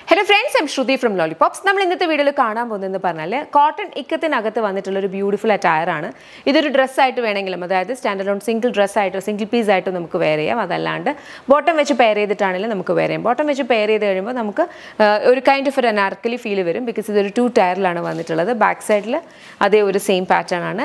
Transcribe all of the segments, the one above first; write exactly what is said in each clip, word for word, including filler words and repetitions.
Hello friends, I'm Shruti from Lollipops. We will see this video. Cotton Ikkath is a beautiful attire. This is a dress, standalone single dress, single piece. Wear bottom which pair wear bottom which pair a kind of an anarchally feel because there are two tire the back side the same pattern.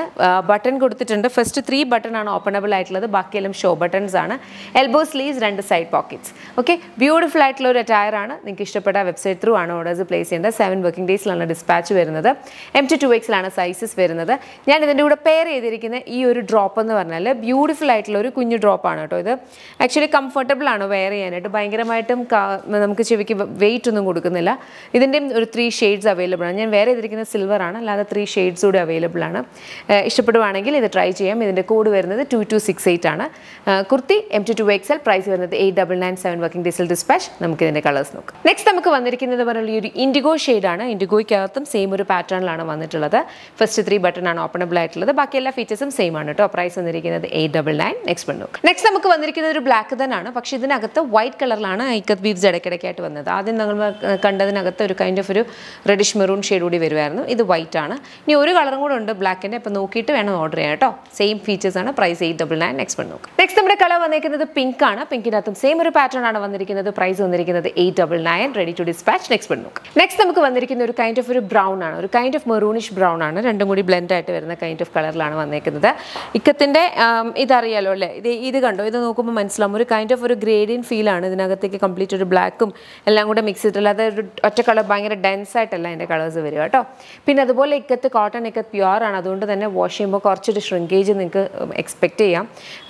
Button first three button are openable, the back show buttons, elbow sleeves and side pockets. Okay, beautiful attire. Website through orders place in the seven working days lana dispatch വരുന്നത് M to two X ലാണ് sizes വരുന്നത് ഞാൻ ഇതിന്റെ കൂടെ pair ചെയ്തിരിക്കുന്ന ഈ ഒരു drop എന്ന് പറഞ്ഞാൽ ബ്യൂട്ടിഫുൾ ആയിട്ടുള്ള ഒരു കുഞ്ഞു ഡ്രോപ്പ് ആണ് ട്ടോ ഇത് ആക്ച്വലി കംഫർട്ടബിൾ ആണ് വെയർ ചെയ്യാനായിട്ട് ഭയങ്കരമായിട്ടും നമുക്ക് ചെവിക്ക് weight ഒന്നും കൊടുക്കുന്നില്ല ഇതിന്റെ ഒരു three shades available ആണ് ഞാൻ വെയർ ചെയ്തിരിക്കുന്ന സിൽവർ ആണ് അല്ലാതെ three shades കൂടി available ആണ് ഇഷ്ടപ്പെടുവാണെങ്കിൽ ഇത് ട്രൈ ചെയ്യാം ഇതിന്റെ കോഡ് വരുന്നത് two two six eight ആണ് kurti M to two X L price വരുന്നത് eight nine nine seven working days dispatch നമുക്ക് ഇതിന്റെ കളേഴ്സ് നോക്കാം നെക്സ്റ്റ് നമുക്ക് വന്നിരിക്കുന്നത് പറഞ്ഞാൽ ഒരു ഇൻഡിഗോ ഷെയ്ഡ് ആണ് ഇൻഡിഗോയ്ക്കകത്തും സെയിം ഒരു പാറ്റേണിലാണ് വന്നിട്ടുള്ളത് ഫസ്റ്റ് ത്രീ ബട്ടൺ ആണ് ഓപ്പണബിൾ ആയിട്ടുള്ളത് ബാക്കി എല്ലാ ഫീച്ചേഴ്സും സെയിം ആണ് ട്ടോ പ്രൈസ് വന്നിരിക്കുന്നത് eight nine nine next one നോക്കാം നെക്സ്റ്റ് നമുക്ക് വന്നിരിക്കുന്നത് ഒരു ബ്ലാക്ക് തന്നെയാണ് പക്ഷേ ഇതിനകത്ത് വൈറ്റ് കളറിലാണ് ഇക്കത്ത് വീവ്സ് ഇടയ്ക്കിടയ്ക്കായിട്ട് വന്നത് ആദ്യം നമ്മൾ കണ്ടതിനകത്ത് ഒരു കൈൻഡ് ഓഫ് ഒരു റെഡിഷ് മെറൂൺ ഷെയ്ഡ് കൂടി വരുമായിരുന്നു ഇത് വൈറ്റ് ആണ് ഇനി ഒരു കളറും കൂടെ ഉണ്ട് ബ്ലാക്കിന്റെ അപ്പോൾ നോക്കിയിട്ട് വേണം ഓർഡർ ചെയ്യാൻ ട്ടോ സെയിം ഫീച്ചേഴ്സ് ആണ് price eight nine nine next one നോക്കാം നെക്സ്റ്റ് നമ്മുടെ കളർ വന്നിരിക്കുന്നത് പിങ്ക് ആണ് പിങ്കിനകത്തും സെയിം ഒരു പാറ്റേൺ ആണ് വന്നിരിക്കുന്നത് പ്രൈസ് വന്നിരിക്കുന്നത് eight nine nine ready to dispatch next one look next നമുക്ക് വന്നിരിക്കുന്ന ഒരു കൈൻഡ് ഓഫ് ഒരു ബ്രൗൺ ആണ് ഒരു കൈൻഡ് ഓഫ് മെറൂണിഷ് ബ്രൗൺ ആണ് രണ്ടും കൂടി ബ്ലെൻഡ് ആയിട്ട് വരുന്ന കൈൻഡ് ഓഫ് കളറിലാണ് വന്നിരിക്കുന്നത് ഇക്കത്തിന്റെ ഇത് അറിയാലോ അല്ലേ ഇത് ഇത് കണ്ടോ ഇത് നോക്കുമ്പോൾ മനസ്സിലാവും ഒരു കൈൻഡ് ഓഫ് ഒരു ഗ്രേഡിയൻ ഫീൽ ആണ് ഇതിനകത്തേക്ക് കംപ്ലീറ്റ് ഒരു ബ്ലാക്കും എല്ലാം കൂടെ മിക്സ് ചെയ്തിട്ടുള്ള അത് ഒറ്റ കളർ ഭയങ്കര ഡെൻസ് ആയിട്ടല്ല അതിന്റെ കളേഴ്സ് വരിക കേട്ടോ പിന്നെ അതുപോലെ ഇക്കത്ത് കോട്ടൺ ഇക്കത്ത് പ്യുവർ ആണ് അതുകൊണ്ട് തന്നെ വാഷ് ചെയ്യുമ്പോൾ കുറച്ചൊരു ഷ്രിങ്കേജ് നിങ്ങൾക്ക് എക്സ്പെക്ട് ചെയ്യാം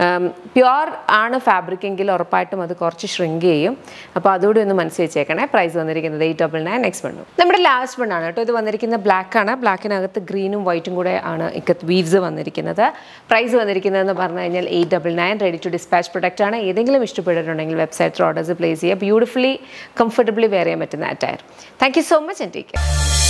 പ്യുവർ ആണ് ഫാബ്രിക് എങ്കിൽ ഉറപ്പായിട്ടും അത് കുറച്ച് ഷ്രിങ്ക് ചെയ്യും അപ്പോൾ അതുകൂടി ഒന്ന് മനസ്സിൽ വെച്ചേക്കണേ പ്രൈസ് വന്നിരിക്കുന്നത് eight nine nine next one നമ്മുടെ ലാസ്റ്റ് വൺ ആണ് കേട്ടോ ഇത് വന്നിരിക്കുന്നത് ബ്ലാക്ക് ആണ് ബ്ലാക്കിനകത്ത് ഗ്രീനും വൈറ്റും കൂടെ ആണ് ഇക്കത്ത് വീവ്സ് വന്നിരിക്കുന്നത് പ്രൈസ് വന്നിരിക്കുന്നതെന്ന് പറഞ്ഞു കഴിഞ്ഞാൽ eight nine nine ready to dispatch product ആണ് ഏതെങ്കിലും ഇഷ്ടപ്പെട്ടിട്ടുണ്ടെങ്കിൽ വെബ്സൈറ്റിൽ ഓർഡേഴ്സ് പ്ലേസ് ചെയ്യുക ബ്യൂട്ടിഫുള്ളി കംഫർട്ടബിളി വെയർ ചെയ്യാൻ പറ്റുന്ന attire thank you so much and take care